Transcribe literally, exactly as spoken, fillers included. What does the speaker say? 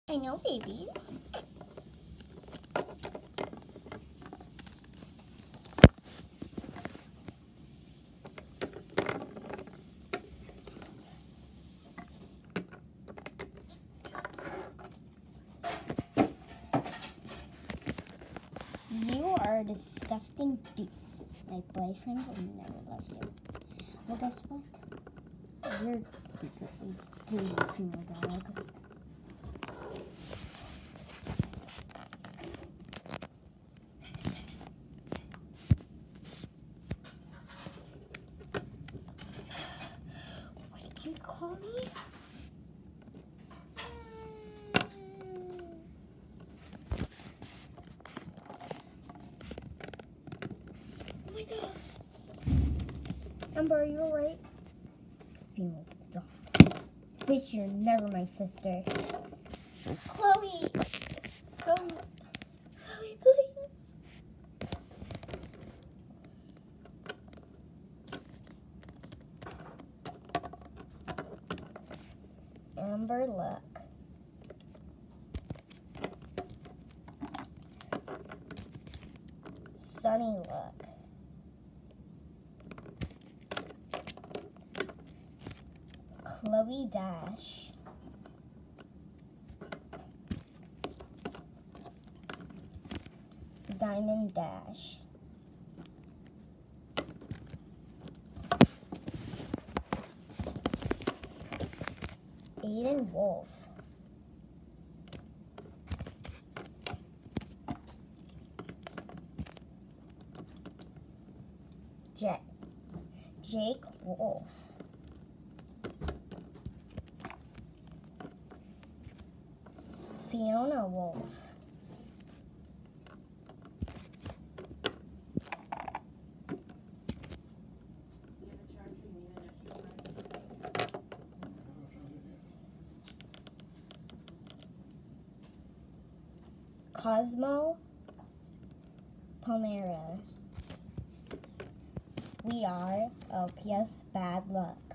I know, baby. You are a disgusting beast. My boyfriend will never love you. Well, guess what? You're secretly dating a female dog. What did you call me? Oh my god. Amber, are you alright? Female dog. Wish you're never my sister. Chloe! Oh, Chloe, please. Amber, look. Sunny, look. Chloe Dash. Diamond Dash. Aiden Wolf. Jet. Jake Wolf. Fiona Wolf. Cosmo Palmera. We are L P S Bad Luck.